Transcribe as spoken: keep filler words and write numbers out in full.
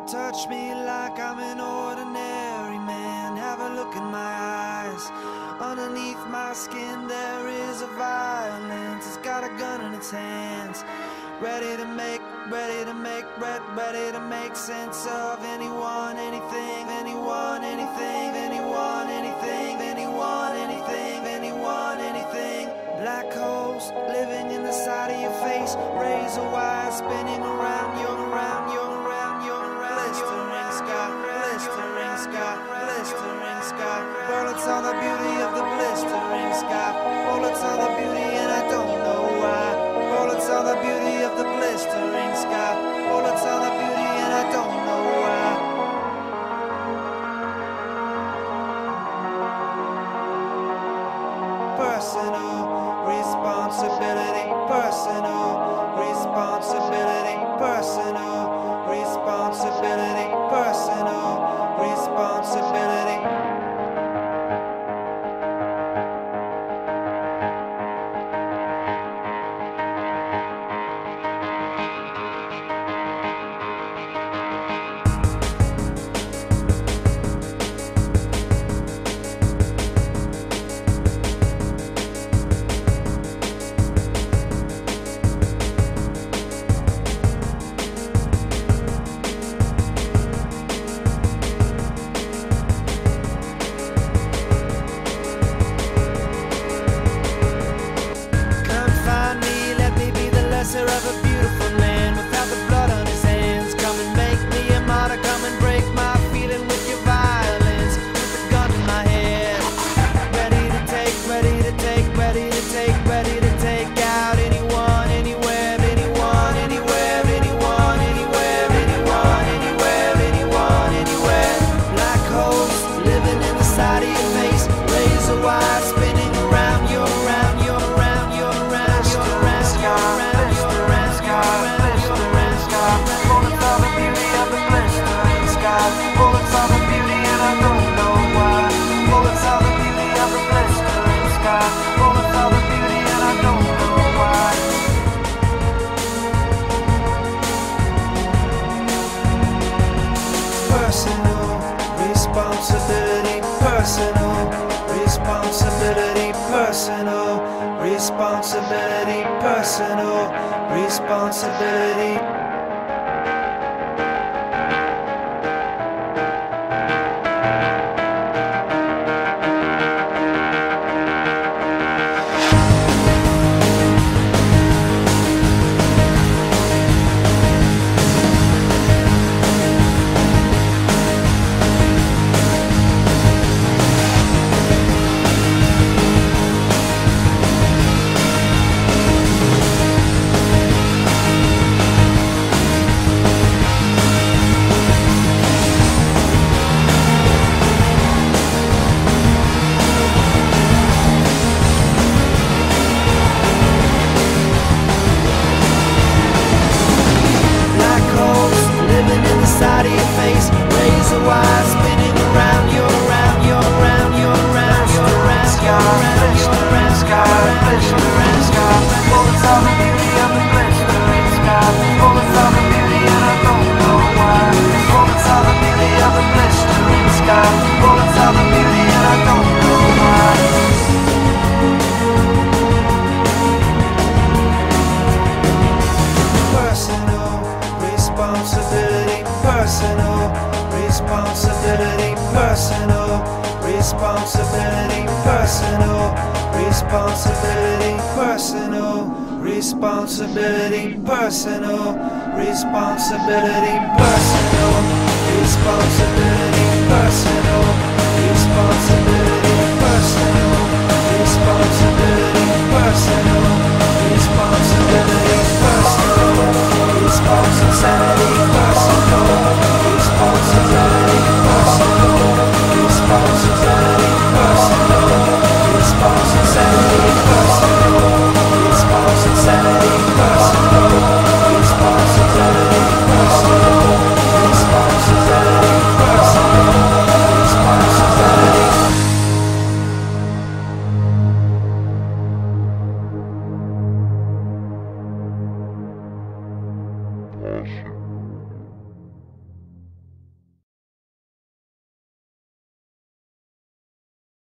touch me like I'm an ordinary man. Have a look in my eyes. Underneath my skin there is a violence. It's got a gun in its hands, ready to make, ready to make, ready, ready to make sense of anyone, anything, anyone, anything, anyone, anything, anyone, anything, anyone, anything. Black holes living in the side of your face, razor wire spinning around you, around you, around you, around you. Blistering sky, blistering sky, blistering sky. Bullets on the beauty of the blistering sky. Bullets on the beauty and I don't know why. Bullets on the beauty of the blistering sky. Bullets on the beauty and I don't know why. Personal responsibility, personal responsibility, personal responsibility, personal responsibility. Of a beautiful man without the blood on his hands. Come and make me a martyr, come and break my feeling with your violence. With a gun in my head, ready to take, ready to take, ready to take, ready to take out anyone, anywhere, anyone, anywhere, anyone, anywhere, anyone, anywhere, anyone, anywhere. Black holes living in the side of your face, razor wire spinning around you, around you, around you, around you, around you, around you. Bullets are the beauty and I don't know why. Bullets are the beauty of the blistering sky. Bullets are the beauty and I don't know why. Personal responsibility, personal responsibility, personal responsibility, personal responsibility. Side of your face, razor wire spinning around you, around you, around you, around you, around you, around you, around sky, blistering sky. Bullets are the beauty of the blistering sky. Bullets are the beauty and I don't know why. Bullets are the beauty of the blistering sky. Bullets are the beauty and I don't know why. Personal responsibility, personal responsibility, personal responsibility, personal responsibility, personal responsibility, personal responsibility, personal responsibility, personal responsibility, personal responsibility, personal responsibility, personal responsibility, personal responsibility, personal responsibility, personal responsibility, personal responsibility, personal responsibility, personal responsibility, personal responsibility.